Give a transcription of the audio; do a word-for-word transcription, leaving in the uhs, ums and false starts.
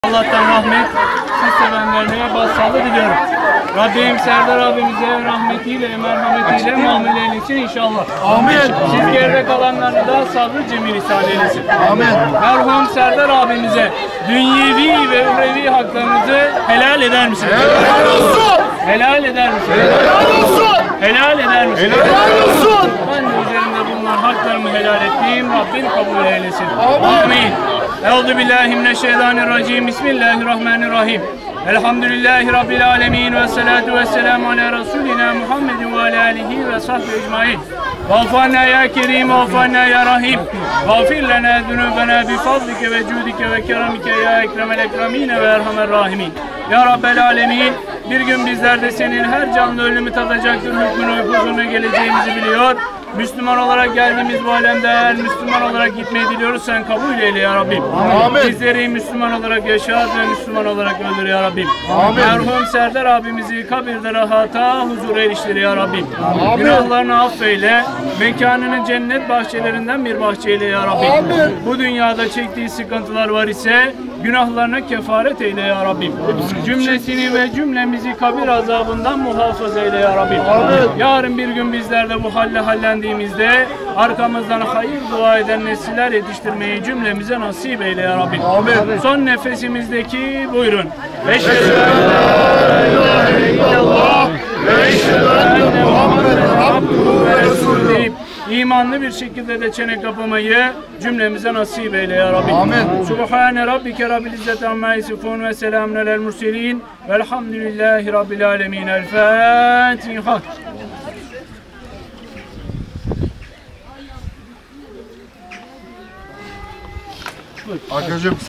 Allah'tan rahmet, siz sevenlerine başsağlığı diliyorum. Rabbim Serdar abimize rahmetiyle, merhametiyle muamele eylesin inşallah. Amin. Siz geride kalanları da sabrı cemil ihsan eylesin. Amin. Merhum Serdar abimize dünyevi ve uhrevi haklarınızı helal eder misiniz? Helal olsun. Helal eder misiniz? Helal olsun. Helal eder misiniz? Helal olsun. Ben de üzerinde bulunan haklarımı helal ettiğim Rabbim kabul eylesin. Amin. Amin. Euzu billahi mineşşeytanirracim. Bismillahirrahmanirrahim. Elhamdülillahi Rabbil alemin ve salatu ve selamu ala Resulina Muhammedin ve ala alihi ve sahbihi ecmain. Vafana ya kerim, vafana ya rahim. Gafir lana zunubana bi fadlike ve cudike ve keramike ya ekremel ekramine ve erhamer rahimin. Ya Rabbel alemin. Bir gün bizler de senin her canlı ölümü tadacaktır, hükmünü, huzuruna geleceğimizi biliyor. Müslüman olarak geldiğimiz bu alemde eğer Müslüman olarak gitmeyi diliyoruz, sen kabul eyle ya Rabbim. Amin. Bizleri Müslüman olarak yaşat ve Müslüman olarak öldür ya Rabbim. Amin. Merhum Serdar abimizi kabirde rahata, huzura eriştir ya Rabbim. Amin. Günahlarını affeyle, mekanını cennet bahçelerinden bir bahçeyle ya Rabbim. Amin. Bu dünyada çektiği sıkıntılar var ise günahlarına kefaret eyle ya Rabbim. Cümlesini ve cümlemizi kabir azabından muhafaza eyle ya Rabbim. Amin. Yarın bir gün bizler de bu halle hallendiğimizde arkamızdan hayır dua eden nesiller yetiştirmeyi cümlemize nasip eyle ya Rabbim. Amin. Son nefesimizdeki buyurun. Eşhedü La ilahe illallah ve eşhedü enne Muhammeden abduhu ve resulühü deyip imanlı bir şekilde de çene kapamayı cümlemize nasip eyle ya Rabbi. Amin. Subhane rabbike rabbil izzeti amma yasifun ve selamun alel murselin velhamdülillahi rabbil alemin. El Fatiha. Arkadaşım